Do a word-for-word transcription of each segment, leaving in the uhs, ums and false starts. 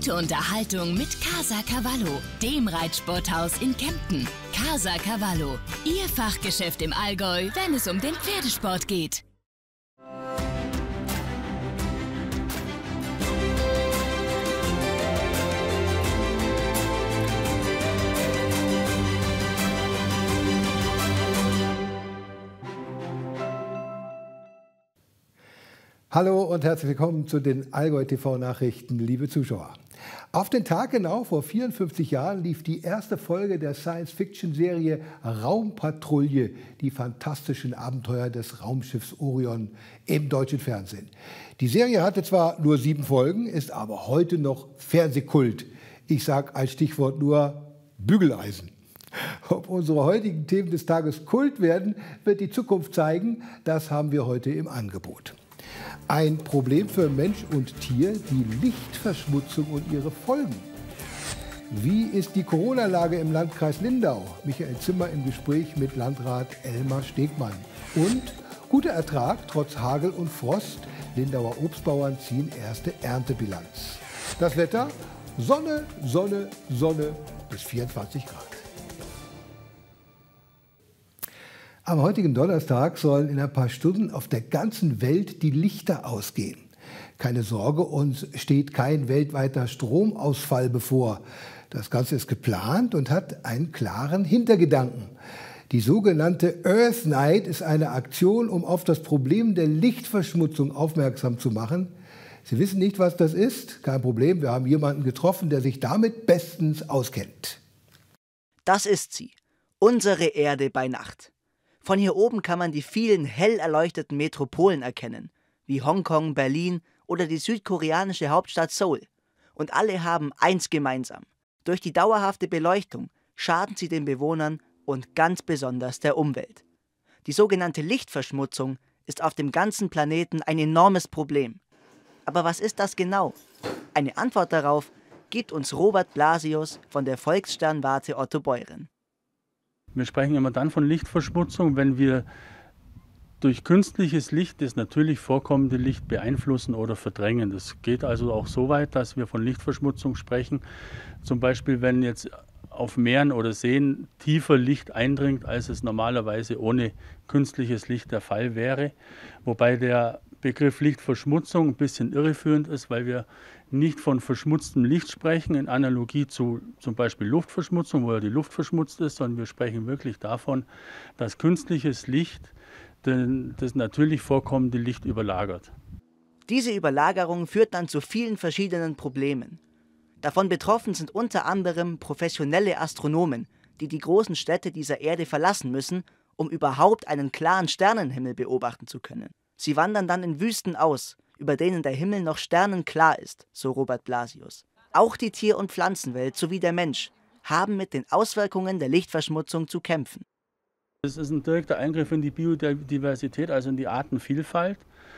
Gute Unterhaltung mit Casa Cavallo, dem Reitsporthaus in Kempten. Casa Cavallo, Ihr Fachgeschäft im Allgäu, wenn es um den Pferdesport geht. Hallo und herzlich willkommen zu den Allgäu T V-Nachrichten, liebe Zuschauer. Auf den Tag genau vor vierundfünfzig Jahren lief die erste Folge der Science-Fiction-Serie Raumpatrouille, die fantastischen Abenteuer des Raumschiffs Orion im deutschen Fernsehen. Die Serie hatte zwar nur sieben Folgen, ist aber heute noch Fernsehkult. Ich sage als Stichwort nur Bügeleisen. Ob unsere heutigen Themen des Tages Kult werden, wird die Zukunft zeigen. Das haben wir heute im Angebot. Ein Problem für Mensch und Tier, die Lichtverschmutzung und ihre Folgen. Wie ist die Corona-Lage im Landkreis Lindau? Michael Zimmer im Gespräch mit Landrat Elmar Stegmann. Und guter Ertrag trotz Hagel und Frost. Lindauer Obstbauern ziehen erste Erntebilanz. Das Wetter? Sonne, Sonne, Sonne bis vierundzwanzig Grad. Am heutigen Donnerstag sollen in ein paar Stunden auf der ganzen Welt die Lichter ausgehen. Keine Sorge, uns steht kein weltweiter Stromausfall bevor. Das Ganze ist geplant und hat einen klaren Hintergedanken. Die sogenannte Earth Night ist eine Aktion, um auf das Problem der Lichtverschmutzung aufmerksam zu machen. Sie wissen nicht, was das ist? Kein Problem, wir haben jemanden getroffen, der sich damit bestens auskennt. Das ist sie, unsere Erde bei Nacht. Von hier oben kann man die vielen hell erleuchteten Metropolen erkennen, wie Hongkong, Berlin oder die südkoreanische Hauptstadt Seoul. Und alle haben eins gemeinsam. Durch die dauerhafte Beleuchtung schaden sie den Bewohnern und ganz besonders der Umwelt. Die sogenannte Lichtverschmutzung ist auf dem ganzen Planeten ein enormes Problem. Aber was ist das genau? Eine Antwort darauf gibt uns Robert Blasius von der Volkssternwarte Otto Beuren. Wir sprechen immer dann von Lichtverschmutzung, wenn wir durch künstliches Licht das natürlich vorkommende Licht beeinflussen oder verdrängen. Das geht also auch so weit, dass wir von Lichtverschmutzung sprechen. Zum Beispiel, wenn jetzt auf Meeren oder Seen tiefer Licht eindringt, als es normalerweise ohne künstliches Licht der Fall wäre. Wobei der Begriff Lichtverschmutzung ein bisschen irreführend ist, weil wir nicht von verschmutztem Licht sprechen, in Analogie zu zum Beispiel Luftverschmutzung, wo ja die Luft verschmutzt ist, sondern wir sprechen wirklich davon, dass künstliches Licht den, das natürlich vorkommende Licht überlagert. Diese Überlagerung führt dann zu vielen verschiedenen Problemen. Davon betroffen sind unter anderem professionelle Astronomen, die die großen Städte dieser Erde verlassen müssen, um überhaupt einen klaren Sternenhimmel beobachten zu können. Sie wandern dann in Wüsten aus, über denen der Himmel noch sternenklar ist, so Robert Blasius. Auch die Tier- und Pflanzenwelt sowie der Mensch haben mit den Auswirkungen der Lichtverschmutzung zu kämpfen. Es ist ein direkter Eingriff in die Biodiversität, also in die Artenvielfalt.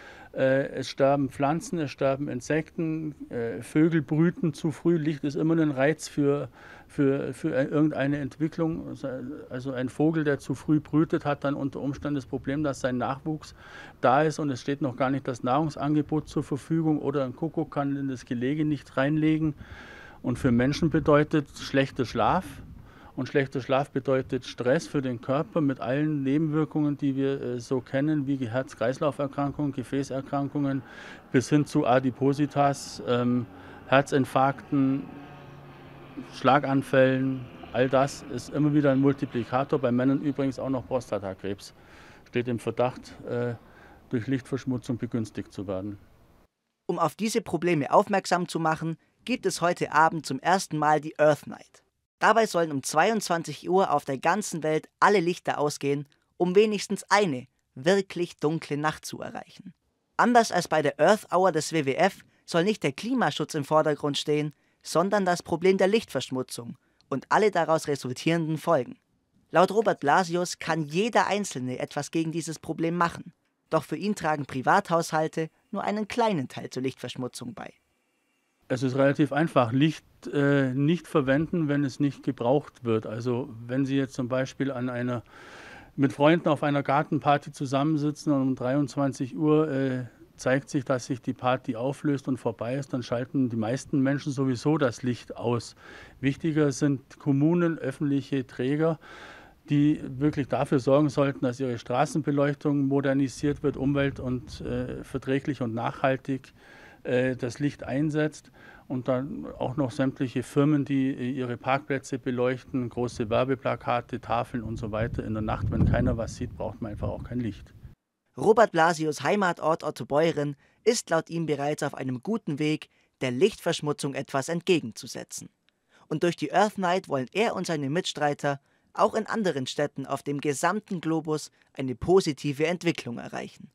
Es sterben Pflanzen, es sterben Insekten, Vögel brüten zu früh. Licht ist immer ein Reiz für, für, für irgendeine Entwicklung. Also ein Vogel, der zu früh brütet, hat dann unter Umständen das Problem, dass sein Nachwuchs da ist und es steht noch gar nicht das Nahrungsangebot zur Verfügung oder ein Kuckuck kann in das Gelege nicht reinlegen. Und für Menschen bedeutet schlechter Schlaf. Und schlechter Schlaf bedeutet Stress für den Körper mit allen Nebenwirkungen, die wir äh, so kennen, wie Herz-Kreislauf-Erkrankungen, Gefäßerkrankungen bis hin zu Adipositas, ähm, Herzinfarkten, Schlaganfällen. All das ist immer wieder ein Multiplikator. Bei Männern übrigens auch noch Prostatakrebs. Steht im Verdacht, äh, durch Lichtverschmutzung begünstigt zu werden. Um auf diese Probleme aufmerksam zu machen, gibt es heute Abend zum ersten Mal die Earth Night. Dabei sollen um zweiundzwanzig Uhr auf der ganzen Welt alle Lichter ausgehen, um wenigstens eine wirklich dunkle Nacht zu erreichen. Anders als bei der Earth Hour des W W F soll nicht der Klimaschutz im Vordergrund stehen, sondern das Problem der Lichtverschmutzung und alle daraus resultierenden Folgen. Laut Robert Blasius kann jeder Einzelne etwas gegen dieses Problem machen. Doch für ihn tragen Privathaushalte nur einen kleinen Teil zur Lichtverschmutzung bei. Es ist relativ einfach. Licht äh, nicht verwenden, wenn es nicht gebraucht wird. Also wenn Sie jetzt zum Beispiel an einer, mit Freunden auf einer Gartenparty zusammensitzen und um dreiundzwanzig Uhr äh, zeigt sich, dass sich die Party auflöst und vorbei ist, dann schalten die meisten Menschen sowieso das Licht aus. Wichtiger sind Kommunen, öffentliche Träger, die wirklich dafür sorgen sollten, dass ihre Straßenbeleuchtung modernisiert wird, umwelt- und äh, verträglich und nachhaltig äh, das Licht einsetzt. Und dann auch noch sämtliche Firmen, die ihre Parkplätze beleuchten, große Werbeplakate, Tafeln und so weiter. In der Nacht, wenn keiner was sieht, braucht man einfach auch kein Licht. Robert Blasius Heimatort Ottobeuren ist laut ihm bereits auf einem guten Weg, der Lichtverschmutzung etwas entgegenzusetzen. Und durch die Earth Night wollen er und seine Mitstreiter auch in anderen Städten auf dem gesamten Globus eine positive Entwicklung erreichen.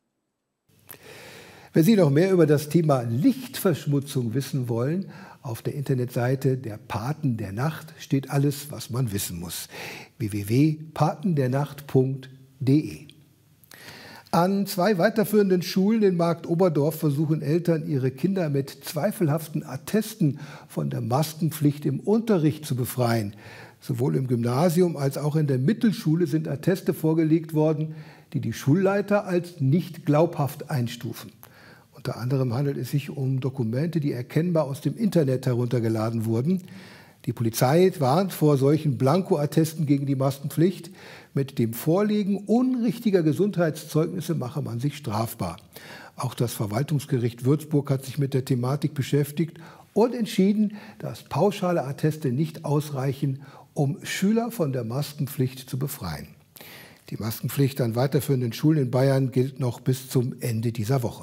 Wenn Sie noch mehr über das Thema Lichtverschmutzung wissen wollen, auf der Internetseite der Paten der Nacht steht alles, was man wissen muss. w w w punkt paten der nacht punkt de. An zwei weiterführenden Schulen in Marktoberdorf versuchen Eltern, ihre Kinder mit zweifelhaften Attesten von der Maskenpflicht im Unterricht zu befreien. Sowohl im Gymnasium als auch in der Mittelschule sind Atteste vorgelegt worden, die die Schulleiter als nicht glaubhaft einstufen. Unter anderem handelt es sich um Dokumente, die erkennbar aus dem Internet heruntergeladen wurden. Die Polizei warnt vor solchen Blanko-Attesten gegen die Maskenpflicht. Mit dem Vorlegen unrichtiger Gesundheitszeugnisse mache man sich strafbar. Auch das Verwaltungsgericht Würzburg hat sich mit der Thematik beschäftigt und entschieden, dass pauschale Atteste nicht ausreichen, um Schüler von der Maskenpflicht zu befreien. Die Maskenpflicht an weiterführenden Schulen in Bayern gilt noch bis zum Ende dieser Woche.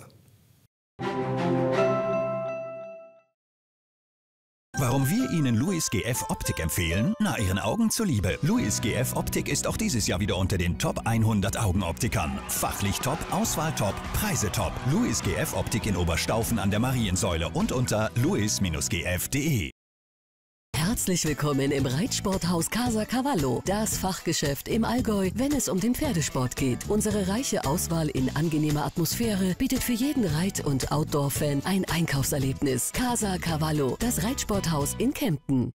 Warum wir Ihnen Louis G F Optik empfehlen? Na, Ihren Augen zuliebe. Louis G F Optik ist auch dieses Jahr wieder unter den Top hundert Augenoptikern. Fachlich top, Auswahl top, Preise top. Louis G F Optik in Oberstaufen an der Mariensäule und unter louis G F punkt de. Herzlich willkommen im Reitsporthaus Casa Cavallo, das Fachgeschäft im Allgäu, wenn es um den Pferdesport geht. Unsere reiche Auswahl in angenehmer Atmosphäre bietet für jeden Reit- und Outdoor-Fan ein Einkaufserlebnis. Casa Cavallo, das Reitsporthaus in Kempten.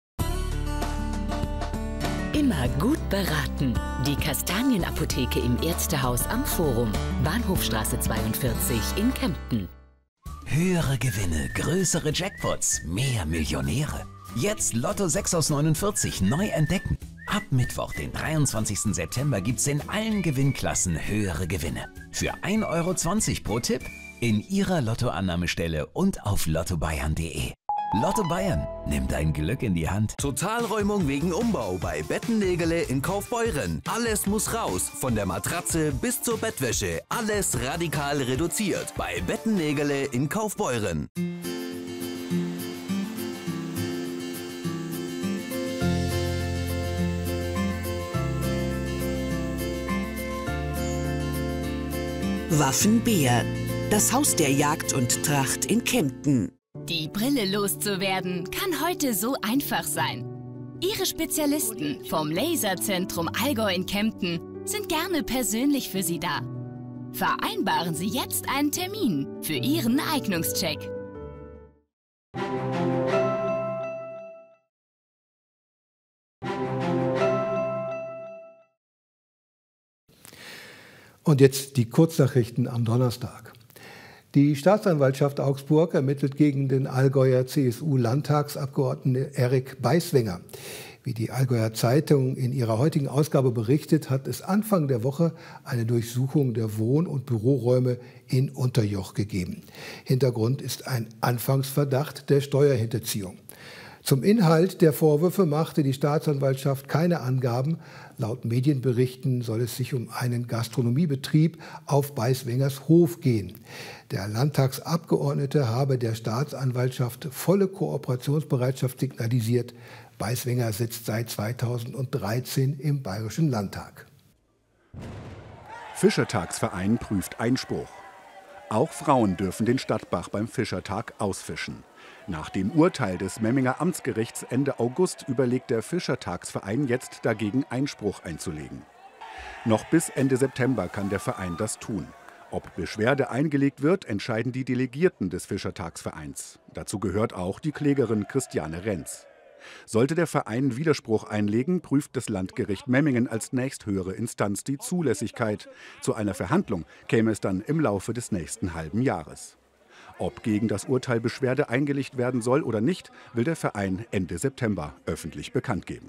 Immer gut beraten. Die Kastanienapotheke im Ärztehaus am Forum. Bahnhofstraße zweiundvierzig in Kempten. Höhere Gewinne, größere Jackpots, mehr Millionäre. Jetzt Lotto sechs aus neunundvierzig neu entdecken. Ab Mittwoch, den dreiundzwanzigsten September, gibt's in allen Gewinnklassen höhere Gewinne. Für ein Euro zwanzig pro Tipp in Ihrer Lottoannahmestelle und auf lotto bayern punkt de. Lotto Bayern, nimm dein Glück in die Hand. Totalräumung wegen Umbau bei Bettennägele in Kaufbeuren. Alles muss raus, von der Matratze bis zur Bettwäsche. Alles radikal reduziert bei Bettennägele in Kaufbeuren. Waffenbär, das Haus der Jagd und Tracht in Kempten. Die Brille loszuwerden kann heute so einfach sein. Ihre Spezialisten vom Laserzentrum Allgäu in Kempten sind gerne persönlich für Sie da. Vereinbaren Sie jetzt einen Termin für Ihren Eignungscheck. Und jetzt die Kurznachrichten am Donnerstag. Die Staatsanwaltschaft Augsburg ermittelt gegen den Allgäuer C S U-Landtagsabgeordneten Erik Beiswenger. Wie die Allgäuer Zeitung in ihrer heutigen Ausgabe berichtet, hat es Anfang der Woche eine Durchsuchung der Wohn- und Büroräume in Unterjoch gegeben. Hintergrund ist ein Anfangsverdacht der Steuerhinterziehung. Zum Inhalt der Vorwürfe machte die Staatsanwaltschaft keine Angaben. Laut Medienberichten soll es sich um einen Gastronomiebetrieb auf Beiswengers Hof gehen. Der Landtagsabgeordnete habe der Staatsanwaltschaft volle Kooperationsbereitschaft signalisiert. Beiswenger sitzt seit zweitausenddreizehn im Bayerischen Landtag. Fischertagsverein prüft Einspruch. Auch Frauen dürfen den Stadtbach beim Fischertag ausfischen. Nach dem Urteil des Memminger Amtsgerichts Ende August überlegt der Fischertagsverein jetzt dagegen Einspruch einzulegen. Noch bis Ende September kann der Verein das tun. Ob Beschwerde eingelegt wird, entscheiden die Delegierten des Fischertagsvereins. Dazu gehört auch die Klägerin Christiane Renz. Sollte der Verein Widerspruch einlegen, prüft das Landgericht Memmingen als nächsthöhere Instanz die Zulässigkeit. Zu einer Verhandlung käme es dann im Laufe des nächsten halben Jahres. Ob gegen das Urteil Beschwerde eingelegt werden soll oder nicht, will der Verein Ende September öffentlich bekannt geben.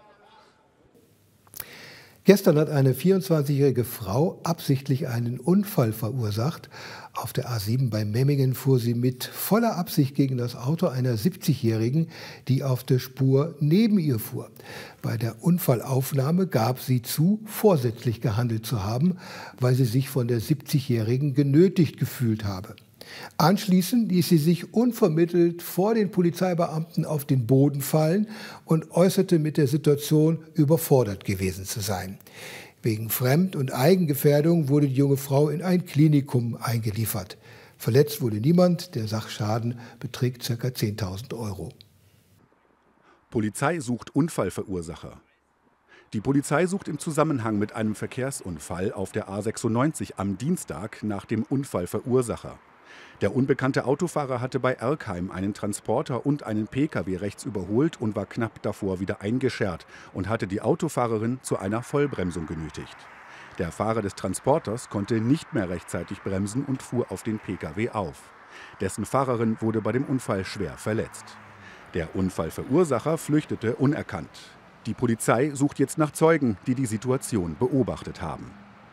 Gestern hat eine vierundzwanzigjährige Frau absichtlich einen Unfall verursacht. Auf der A sieben bei Memmingen fuhr sie mit voller Absicht gegen das Auto einer siebzigjährigen, die auf der Spur neben ihr fuhr. Bei der Unfallaufnahme gab sie zu, vorsätzlich gehandelt zu haben, weil sie sich von der siebzigjährigen genötigt gefühlt habe. Anschließend ließ sie sich unvermittelt vor den Polizeibeamten auf den Boden fallen und äußerte mit der Situation überfordert gewesen zu sein. Wegen Fremd- und Eigengefährdung wurde die junge Frau in ein Klinikum eingeliefert. Verletzt wurde niemand, der Sachschaden beträgt ca. zehntausend Euro. Polizei sucht Unfallverursacher. Die Polizei sucht im Zusammenhang mit einem Verkehrsunfall auf der A sechsundneunzig am Dienstag nach dem Unfallverursacher. Der unbekannte Autofahrer hatte bei Erkheim einen Transporter und einen Pkw rechts überholt und war knapp davor wieder eingeschert und hatte die Autofahrerin zu einer Vollbremsung genötigt. Der Fahrer des Transporters konnte nicht mehr rechtzeitig bremsen und fuhr auf den Pkw auf. Dessen Fahrerin wurde bei dem Unfall schwer verletzt. Der Unfallverursacher flüchtete unerkannt. Die Polizei sucht jetzt nach Zeugen, die die Situation beobachtet haben.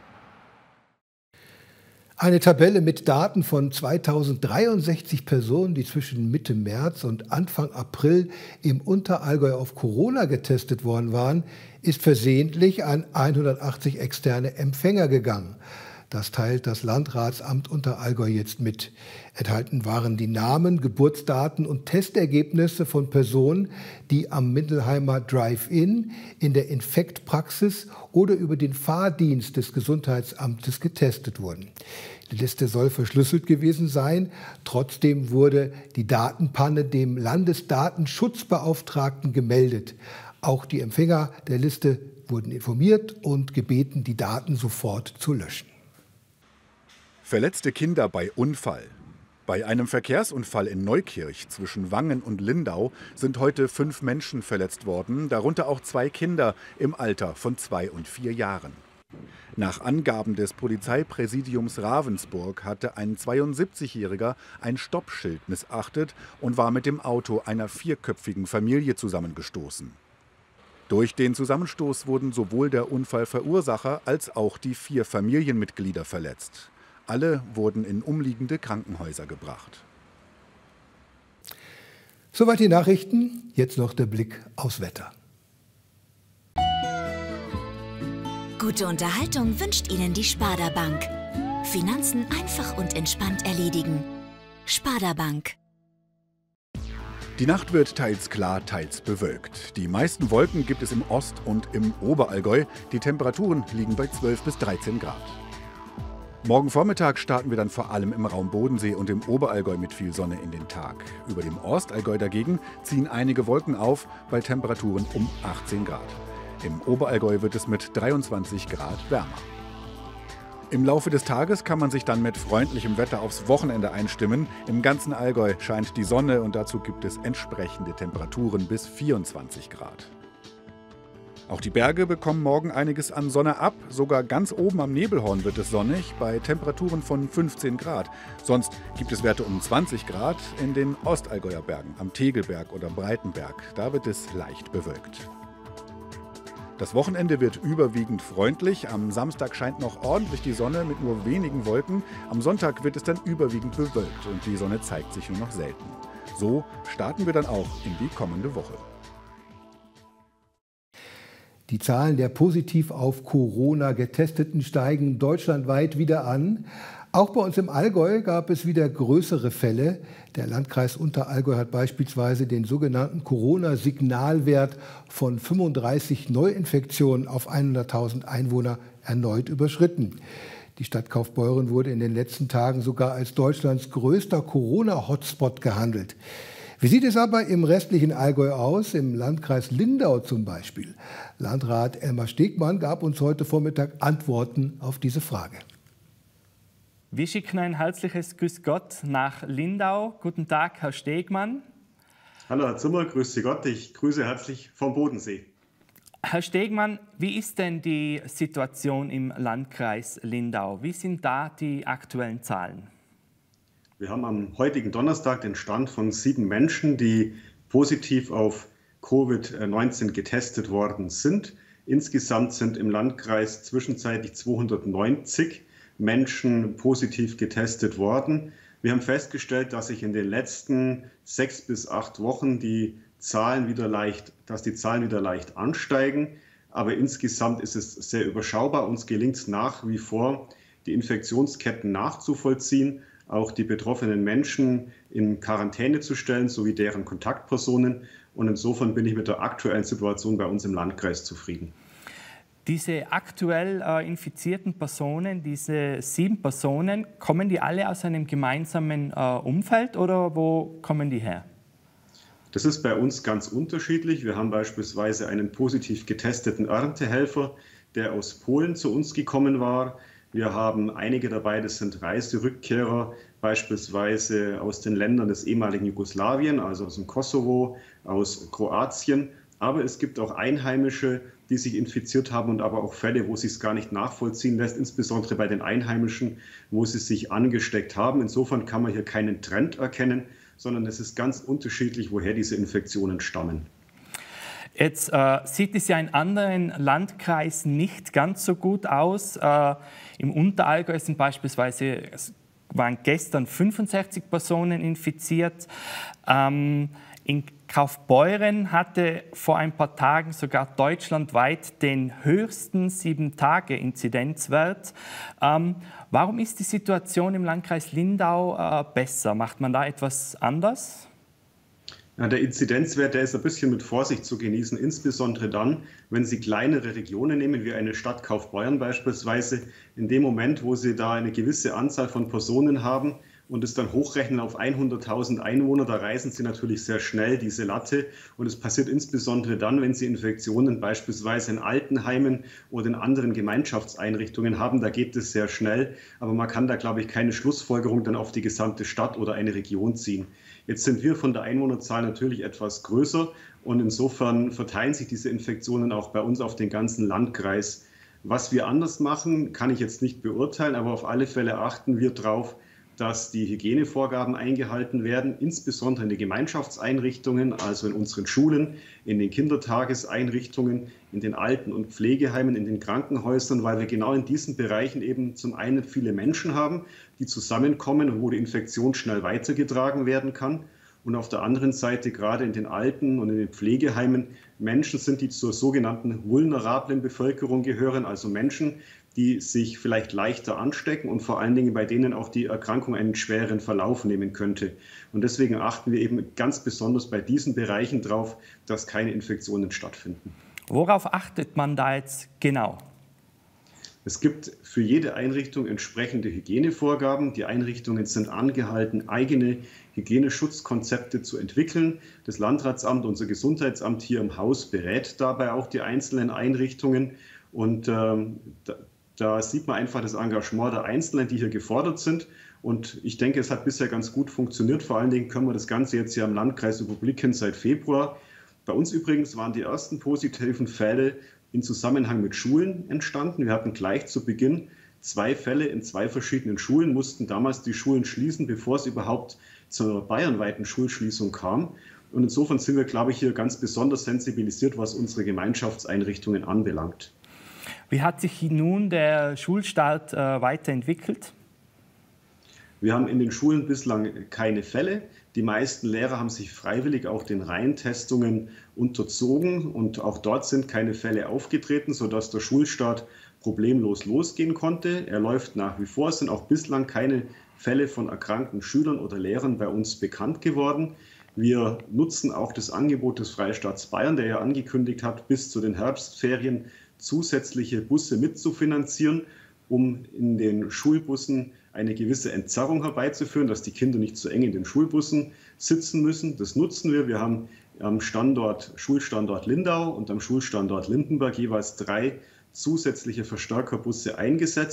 Eine Tabelle mit Daten von zweitausenddreiundsechzig Personen, die zwischen Mitte März und Anfang April im Unterallgäu auf Corona getestet worden waren, ist versehentlich an hundertachtzig externe Empfänger gegangen. Das teilt das Landratsamt Unterallgäu jetzt mit. Enthalten waren die Namen, Geburtsdaten und Testergebnisse von Personen, die am Mindelheimer Drive-In, in der Infektpraxis oder über den Fahrdienst des Gesundheitsamtes getestet wurden. Die Liste soll verschlüsselt gewesen sein. Trotzdem wurde die Datenpanne dem Landesdatenschutzbeauftragten gemeldet. Auch die Empfänger der Liste wurden informiert und gebeten, die Daten sofort zu löschen. Verletzte Kinder bei Unfall. Bei einem Verkehrsunfall in Neukirch zwischen Wangen und Lindau sind heute fünf Menschen verletzt worden, darunter auch zwei Kinder im Alter von zwei und vier Jahren. Nach Angaben des Polizeipräsidiums Ravensburg hatte ein zweiundsiebzigjähriger ein Stoppschild missachtet und war mit dem Auto einer vierköpfigen Familie zusammengestoßen. Durch den Zusammenstoß wurden sowohl der Unfallverursacher als auch die vier Familienmitglieder verletzt. Alle wurden in umliegende Krankenhäuser gebracht. Soweit die Nachrichten. Jetzt noch der Blick aufs Wetter. Gute Unterhaltung wünscht Ihnen die Sparda Bank. Finanzen einfach und entspannt erledigen. Sparda Bank. Die Nacht wird teils klar, teils bewölkt. Die meisten Wolken gibt es im Ost- und im Oberallgäu. Die Temperaturen liegen bei zwölf bis dreizehn Grad. Morgen Vormittag starten wir dann vor allem im Raum Bodensee und im Oberallgäu mit viel Sonne in den Tag. Über dem Ostallgäu dagegen ziehen einige Wolken auf bei Temperaturen um achtzehn Grad. Im Oberallgäu wird es mit dreiundzwanzig Grad wärmer. Im Laufe des Tages kann man sich dann mit freundlichem Wetter aufs Wochenende einstimmen. Im ganzen Allgäu scheint die Sonne und dazu gibt es entsprechende Temperaturen bis vierundzwanzig Grad. Auch die Berge bekommen morgen einiges an Sonne ab. Sogar ganz oben am Nebelhorn wird es sonnig, bei Temperaturen von fünfzehn Grad. Sonst gibt es Werte um zwanzig Grad in den Ostallgäuer Bergen, am Tegelberg oder Breitenberg. Da wird es leicht bewölkt. Das Wochenende wird überwiegend freundlich. Am Samstag scheint noch ordentlich die Sonne mit nur wenigen Wolken. Am Sonntag wird es dann überwiegend bewölkt und die Sonne zeigt sich nur noch selten. So starten wir dann auch in die kommende Woche. Die Zahlen der positiv auf Corona Getesteten steigen deutschlandweit wieder an. Auch bei uns im Allgäu gab es wieder größere Fälle. Der Landkreis Unterallgäu hat beispielsweise den sogenannten Corona-Signalwert von fünfunddreißig Neuinfektionen auf hunderttausend Einwohner erneut überschritten. Die Stadt Kaufbeuren wurde in den letzten Tagen sogar als Deutschlands größter Corona-Hotspot gehandelt. Wie sieht es aber im restlichen Allgäu aus, im Landkreis Lindau zum Beispiel? Landrat Elmar Stegmann gab uns heute Vormittag Antworten auf diese Frage. Wir schicken ein herzliches Grüß Gott nach Lindau. Guten Tag, Herr Stegmann. Hallo Herr Zimmer, grüße Gott, ich grüße herzlich vom Bodensee. Herr Stegmann, wie ist denn die Situation im Landkreis Lindau? Wie sind da die aktuellen Zahlen? Wir haben am heutigen Donnerstag den Stand von sieben Menschen, die positiv auf Covid neunzehn getestet worden sind. Insgesamt sind im Landkreis zwischenzeitlich zweihundertneunzig Menschen positiv getestet worden. Wir haben festgestellt, dass sich in den letzten sechs bis acht Wochen die Zahlen wieder leicht, dass die Zahlen wieder leicht ansteigen. Aber insgesamt ist es sehr überschaubar. Uns gelingt es nach wie vor, die Infektionsketten nachzuvollziehen, auch die betroffenen Menschen in Quarantäne zu stellen, sowie deren Kontaktpersonen. Und insofern bin ich mit der aktuellen Situation bei uns im Landkreis zufrieden. Diese aktuell äh, infizierten Personen, diese sieben Personen, kommen die alle aus einem gemeinsamen äh, Umfeld oder wo kommen die her? Das ist bei uns ganz unterschiedlich. Wir haben beispielsweise einen positiv getesteten Erntehelfer, der aus Polen zu uns gekommen war. Wir haben einige dabei, das sind Reiserückkehrer, beispielsweise aus den Ländern des ehemaligen Jugoslawien, also aus dem Kosovo, aus Kroatien. Aber es gibt auch Einheimische, die sich infiziert haben und aber auch Fälle, wo es sich gar nicht nachvollziehen lässt, insbesondere bei den Einheimischen, wo sie sich angesteckt haben. Insofern kann man hier keinen Trend erkennen, sondern es ist ganz unterschiedlich, woher diese Infektionen stammen. Jetzt äh, sieht es ja in anderen Landkreisen nicht ganz so gut aus. Äh, Im Unterallgäu sind beispielsweise, es waren gestern fünfundsechzig Personen infiziert. Ähm, in Kaufbeuren hatte vor ein paar Tagen sogar deutschlandweit den höchsten sieben-Tage-Inzidenzwert. Ähm, warum ist die Situation im Landkreis Lindau äh, besser? Macht man da etwas anders? Ja, der Inzidenzwert, der ist ein bisschen mit Vorsicht zu genießen, insbesondere dann, wenn Sie kleinere Regionen nehmen, wie eine Stadt Kaufbeuren beispielsweise. In dem Moment, wo Sie da eine gewisse Anzahl von Personen haben und es dann hochrechnen auf hunderttausend Einwohner, da reißen Sie natürlich sehr schnell diese Latte. Und es passiert insbesondere dann, wenn Sie Infektionen beispielsweise in Altenheimen oder in anderen Gemeinschaftseinrichtungen haben. Da geht es sehr schnell, aber man kann da, glaube ich, keine Schlussfolgerung dann auf die gesamte Stadt oder eine Region ziehen. Jetzt sind wir von der Einwohnerzahl natürlich etwas größer und insofern verteilen sich diese Infektionen auch bei uns auf den ganzen Landkreis. Was wir anders machen, kann ich jetzt nicht beurteilen, aber auf alle Fälle achten wir darauf, dass die Hygienevorgaben eingehalten werden, insbesondere in den Gemeinschaftseinrichtungen, also in unseren Schulen, in den Kindertageseinrichtungen, in den Alten- und Pflegeheimen, in den Krankenhäusern, weil wir genau in diesen Bereichen eben zum einen viele Menschen haben, die zusammenkommen und wo die Infektion schnell weitergetragen werden kann. Und auf der anderen Seite gerade in den Alten- und in den Pflegeheimen Menschen sind, die zur sogenannten vulnerablen Bevölkerung gehören, also Menschen, die sich vielleicht leichter anstecken und vor allen Dingen bei denen auch die Erkrankung einen schweren Verlauf nehmen könnte. Und deswegen achten wir eben ganz besonders bei diesen Bereichen darauf, dass keine Infektionen stattfinden. Worauf achtet man da jetzt genau? Es gibt für jede Einrichtung entsprechende Hygienevorgaben. Die Einrichtungen sind angehalten, eigene Hygieneschutzkonzepte zu entwickeln. Das Landratsamt, unser Gesundheitsamt hier im Haus berät dabei auch die einzelnen Einrichtungen. Und ähm, da, da sieht man einfach das Engagement der Einzelnen, die hier gefordert sind. Und ich denke, es hat bisher ganz gut funktioniert. Vor allen Dingen können wir das Ganze jetzt hier im Landkreis überblicken seit Februar. Bei uns übrigens waren die ersten positiven Fälle in Zusammenhang mit Schulen entstanden. Wir hatten gleich zu Beginn zwei Fälle in zwei verschiedenen Schulen, mussten damals die Schulen schließen, bevor es überhaupt zur bayernweiten Schulschließung kam. Und insofern sind wir, glaube ich, hier ganz besonders sensibilisiert, was unsere Gemeinschaftseinrichtungen anbelangt. Wie hat sich nun der Schulstart äh, weiterentwickelt? Wir haben in den Schulen bislang keine Fälle. Die meisten Lehrer haben sich freiwillig auch den Reihentestungen unterzogen und auch dort sind keine Fälle aufgetreten, sodass der Schulstart problemlos losgehen konnte. Er läuft nach wie vor. Es sind auch bislang keine Fälle von erkrankten Schülern oder Lehrern bei uns bekannt geworden. Wir nutzen auch das Angebot des Freistaats Bayern, der ja angekündigt hat, bis zu den Herbstferien zusätzliche Busse mitzufinanzieren, um in den Schulbussen eine gewisse Entzerrung herbeizuführen, dass die Kinder nicht zu eng in den Schulbussen sitzen müssen. Das nutzen wir. Wir haben am Standort, Schulstandort Lindau und am Schulstandort Lindenberg jeweils drei zusätzliche Verstärkerbusse eingesetzt.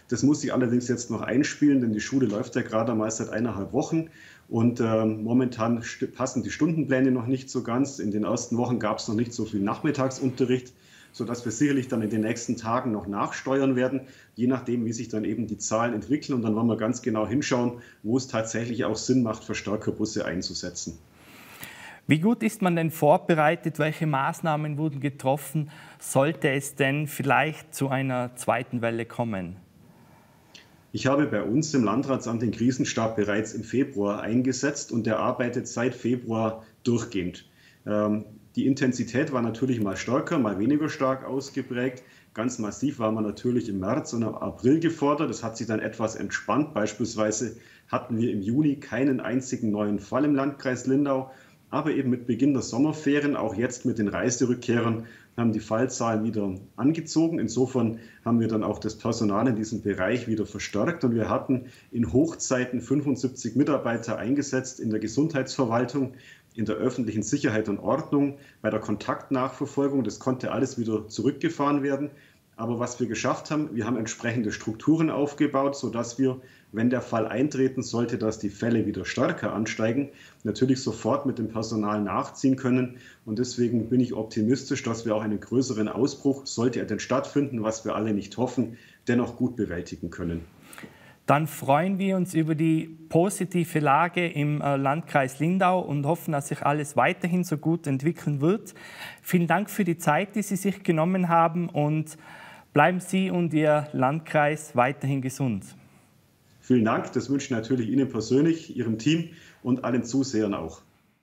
Das muss sich allerdings jetzt noch einspielen, denn die Schule läuft ja gerade mal seit eineinhalb Wochen. Und äh, momentan passen die Stundenpläne noch nicht so ganz. In den ersten Wochen gab es noch nicht so viel Nachmittagsunterricht, sodass wir sicherlich dann in den nächsten Tagen noch nachsteuern werden, je nachdem, wie sich dann eben die Zahlen entwickeln. Und dann wollen wir ganz genau hinschauen, wo es tatsächlich auch Sinn macht, Verstärkerbusse einzusetzen. Wie gut ist man denn vorbereitet? Welche Maßnahmen wurden getroffen? Sollte es denn vielleicht zu einer zweiten Welle kommen? Ich habe bei uns im Landratsamt den Krisenstab bereits im Februar eingesetzt und der arbeitet seit Februar durchgehend. Ähm, die Intensität war natürlich mal stärker, mal weniger stark ausgeprägt. Ganz massiv war man natürlich im März und im April gefordert. Das hat sich dann etwas entspannt. Beispielsweise hatten wir im Juni keinen einzigen neuen Fall im Landkreis Lindau. Aber eben mit Beginn der Sommerferien, auch jetzt mit den Reiserückkehrern, haben die Fallzahlen wieder angezogen. Insofern haben wir dann auch das Personal in diesem Bereich wieder verstärkt. Und wir hatten in Hochzeiten fünfundsiebzig Mitarbeiter eingesetzt in der Gesundheitsverwaltung, in der öffentlichen Sicherheit und Ordnung, bei der Kontaktnachverfolgung. Das konnte alles wieder zurückgefahren werden. Aber was wir geschafft haben, wir haben entsprechende Strukturen aufgebaut, sodass wir, wenn der Fall eintreten sollte, dass die Fälle wieder stärker ansteigen, natürlich sofort mit dem Personal nachziehen können. Und deswegen bin ich optimistisch, dass wir auch einen größeren Ausbruch, sollte er denn stattfinden, was wir alle nicht hoffen, dennoch gut bewältigen können. Dann freuen wir uns über die positive Lage im Landkreis Lindau und hoffen, dass sich alles weiterhin so gut entwickeln wird. Vielen Dank für die Zeit, die Sie sich genommen haben, und bleiben Sie und Ihr Landkreis weiterhin gesund. Vielen Dank, das wünsche ich natürlich Ihnen persönlich, Ihrem Team und allen Zusehern auch.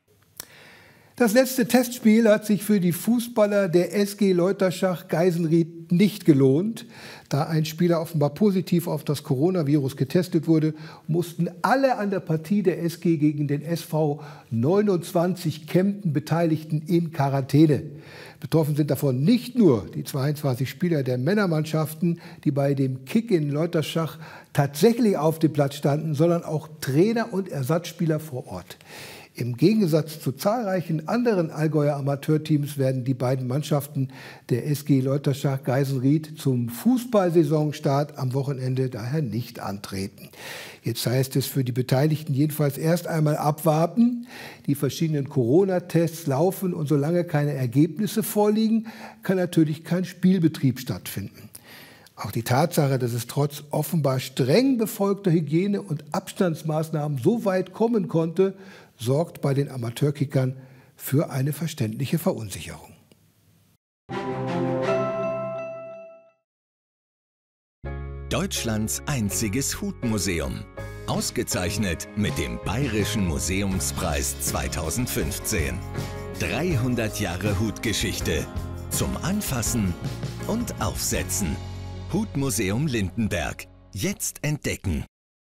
Das letzte Testspiel hat sich für die Fußballer der S G Leuterschach Geisenried nicht gelohnt. Da ein Spieler offenbar positiv auf das Coronavirus getestet wurde, mussten alle an der Partie der S G gegen den S V neunundzwanzig Kempten Beteiligten in Quarantäne. Betroffen sind davon nicht nur die zweiundzwanzig Spieler der Männermannschaften, die bei dem Kick in Leuterschach tatsächlich auf dem Platz standen, sondern auch Trainer und Ersatzspieler vor Ort. Im Gegensatz zu zahlreichen anderen Allgäuer Amateurteams werden die beiden Mannschaften der S G Leuterschach Geisenried zum Fußballsaisonstart am Wochenende daher nicht antreten. Jetzt heißt es für die Beteiligten jedenfalls erst einmal abwarten. Die verschiedenen Corona-Tests laufen und solange keine Ergebnisse vorliegen, kann natürlich kein Spielbetrieb stattfinden. Auch die Tatsache, dass es trotz offenbar streng befolgter Hygiene- und Abstandsmaßnahmen so weit kommen konnte, sorgt bei den Amateurkickern für eine verständliche Verunsicherung. Deutschlands einziges Hutmuseum. Ausgezeichnet mit dem Bayerischen Museumspreis zweitausendfünfzehn. dreihundert Jahre Hutgeschichte. Zum Anfassen und Aufsetzen. Hutmuseum Lindenberg. Jetzt entdecken.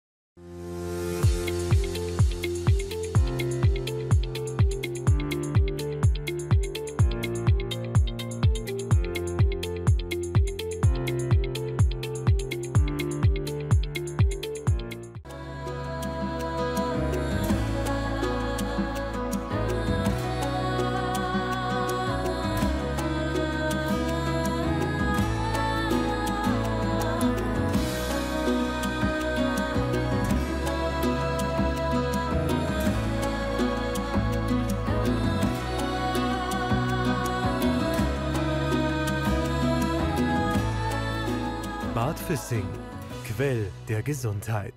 Bad Füssing, Quell der Gesundheit.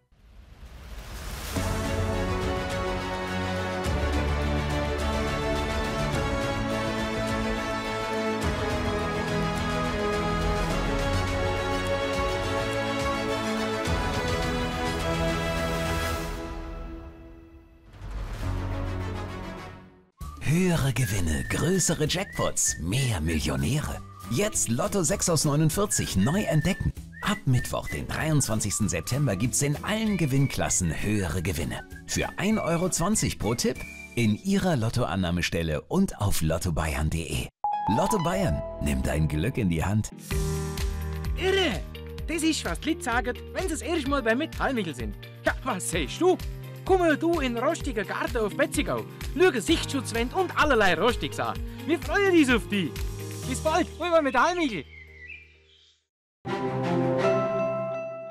Höhere Gewinne, größere Jackpots, mehr Millionäre. Jetzt Lotto sechs aus neunundvierzig neu entdecken. Ab Mittwoch, den dreiundzwanzigsten September, gibt's in allen Gewinnklassen höhere Gewinne. Für ein Euro zwanzig pro Tipp in Ihrer Lottoannahmestelle und auf lotto bayern punkt de. Lotto Bayern, nimm dein Glück in die Hand. Irre! Das ist, was die Leute sagen, wenn sie das erste Mal bei Metallmichel sind. Ja, was sagst du? Komm du in rostiger Garten auf Betzigau, schau Sichtschutzwände und allerlei Rostiges an. Wir freuen uns auf dich. Bis bald, rüber Metallmichel!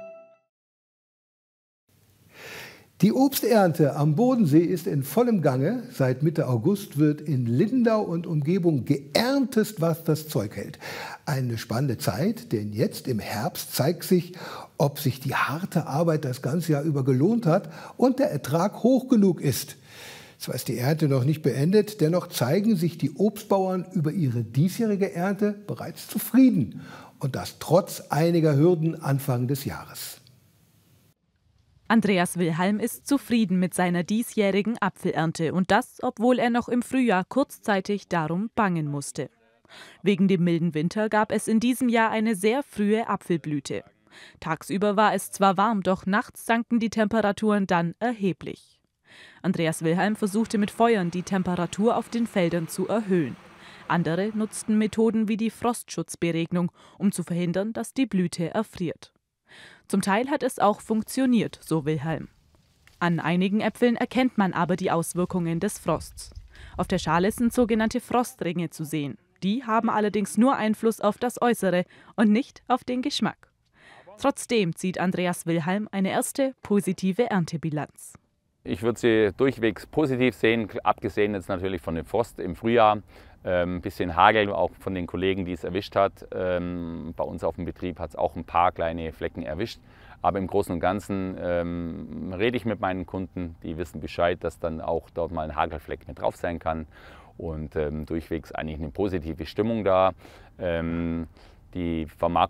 Die Obsternte am Bodensee ist in vollem Gange. Seit Mitte August wird in Lindau und Umgebung geerntet, was das Zeug hält. Eine spannende Zeit, denn jetzt im Herbst zeigt sich, ob sich die harte Arbeit das ganze Jahr über gelohnt hat und der Ertrag hoch genug ist. Zwar ist die Ernte noch nicht beendet, dennoch zeigen sich die Obstbauern über ihre diesjährige Ernte bereits zufrieden. Und das trotz einiger Hürden Anfang des Jahres. Andreas Wilhelm ist zufrieden mit seiner diesjährigen Apfelernte und das, obwohl er noch im Frühjahr kurzzeitig darum bangen musste. Wegen dem milden Winter gab es in diesem Jahr eine sehr frühe Apfelblüte. Tagsüber war es zwar warm, doch nachts sanken die Temperaturen dann erheblich. Andreas Wilhelm versuchte mit Feuern die Temperatur auf den Feldern zu erhöhen. Andere nutzten Methoden wie die Frostschutzberegnung, um zu verhindern, dass die Blüte erfriert. Zum Teil hat es auch funktioniert, so Wilhelm. An einigen Äpfeln erkennt man aber die Auswirkungen des Frosts. Auf der Schale sind sogenannte Frostringe zu sehen. Die haben allerdings nur Einfluss auf das Äußere und nicht auf den Geschmack. Trotzdem zieht Andreas Wilhelm eine erste positive Erntebilanz. Ich würde sie durchwegs positiv sehen, abgesehen jetzt natürlich von dem Frost im Frühjahr. Ein ähm, bisschen Hagel, auch von den Kollegen, die es erwischt hat. Ähm, bei uns auf dem Betrieb hat es auch ein paar kleine Flecken erwischt. Aber im Großen und Ganzen ähm, rede ich mit meinen Kunden, die wissen Bescheid, dass dann auch dort mal ein Hagelfleck mit drauf sein kann. Und ähm, durchwegs eigentlich eine positive Stimmung da. Ähm, die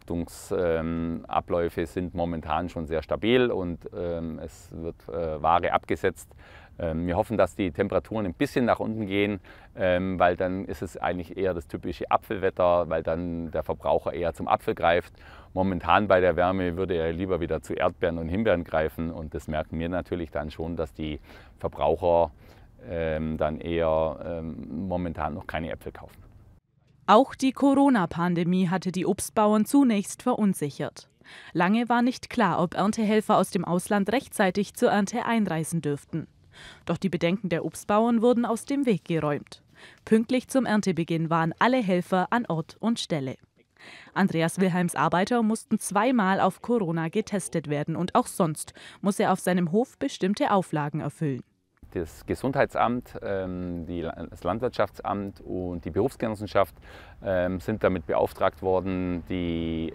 Vermarktungsabläufe ähm, sind momentan schon sehr stabil und ähm, es wird äh, Ware abgesetzt. Ähm, wir hoffen, dass die Temperaturen ein bisschen nach unten gehen, ähm, weil dann ist es eigentlich eher das typische Apfelwetter, weil dann der Verbraucher eher zum Apfel greift. Momentan bei der Wärme würde er lieber wieder zu Erdbeeren und Himbeeren greifen und das merken wir natürlich dann schon, dass die Verbraucher ähm, dann eher ähm, momentan noch keine Äpfel kaufen. Auch die Corona-Pandemie hatte die Obstbauern zunächst verunsichert. Lange war nicht klar, ob Erntehelfer aus dem Ausland rechtzeitig zur Ernte einreisen dürften. Doch die Bedenken der Obstbauern wurden aus dem Weg geräumt. Pünktlich zum Erntebeginn waren alle Helfer an Ort und Stelle. Andreas Wilhelms Arbeiter mussten zweimal auf Corona getestet werden und auch sonst muss er auf seinem Hof bestimmte Auflagen erfüllen. Das Gesundheitsamt, das Landwirtschaftsamt und die Berufsgenossenschaft sind damit beauftragt worden, die,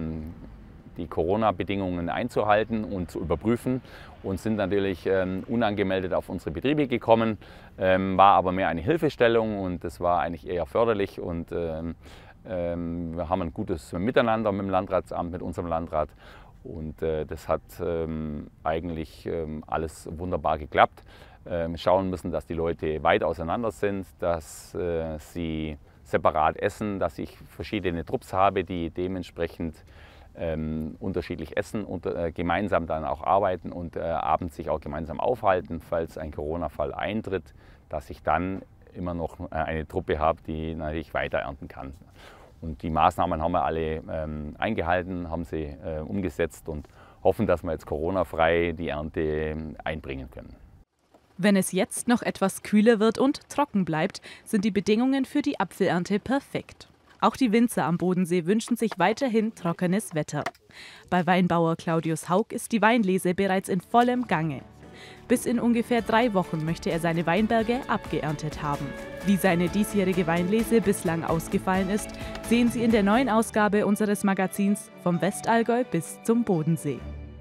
die Corona-Bedingungen einzuhalten und zu überprüfen und sind natürlich unangemeldet auf unsere Betriebe gekommen, war aber mehr eine Hilfestellung und das war eigentlich eher förderlich und wir haben ein gutes Miteinander mit dem Landratsamt, mit unserem Landrat. Und äh, das hat ähm, eigentlich ähm, alles wunderbar geklappt. Ähm, schauen müssen, dass die Leute weit auseinander sind, dass äh, sie separat essen, dass ich verschiedene Trupps habe, die dementsprechend ähm, unterschiedlich essen und äh, gemeinsam dann auch arbeiten und äh, abends sich auch gemeinsam aufhalten, falls ein Corona-Fall eintritt, dass ich dann immer noch eine Truppe habe, die natürlich weiter ernten kann. Und die Maßnahmen haben wir alle ähm, eingehalten, haben sie äh, umgesetzt und hoffen, dass wir jetzt Corona-frei die Ernte einbringen können. Wenn es jetzt noch etwas kühler wird und trocken bleibt, sind die Bedingungen für die Apfelernte perfekt. Auch die Winzer am Bodensee wünschen sich weiterhin trockenes Wetter. Bei Weinbauer Claudius Haug ist die Weinlese bereits in vollem Gange. Bis in ungefähr drei Wochen möchte er seine Weinberge abgeerntet haben. Wie seine diesjährige Weinlese bislang ausgefallen ist, sehen Sie in der neuen Ausgabe unseres Magazins Vom Westallgäu bis zum Bodensee.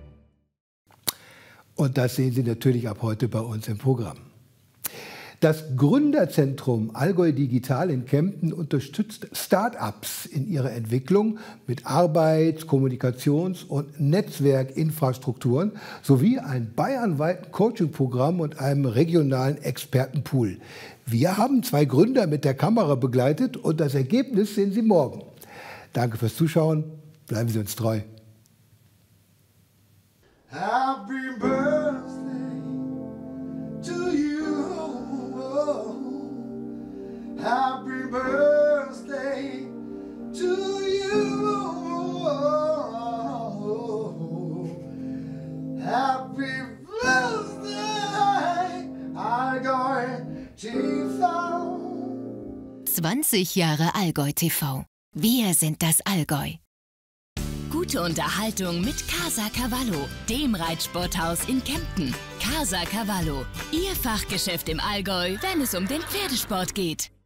Und das sehen Sie natürlich ab heute bei uns im Programm. Das Gründerzentrum Allgäu Digital in Kempten unterstützt Start-ups in ihrer Entwicklung mit Arbeits-, Kommunikations- und Netzwerkinfrastrukturen sowie ein bayernweiten Coaching-Programm und einem regionalen Expertenpool. Wir haben zwei Gründer mit der Kamera begleitet und das Ergebnis sehen Sie morgen. Danke fürs Zuschauen, bleiben Sie uns treu. Happy birthday to you. Happy birthday to you. Happy birthday, Allgäu T V. zwanzig Jahre Allgäu T V. Wir sind das Allgäu. Gute Gute Unterhaltung mit Casa Cavallo, dem Reitsporthaus in Kempten. Casa Cavallo, Ihr Fachgeschäft im Allgäu, wenn es um den Pferdesport geht.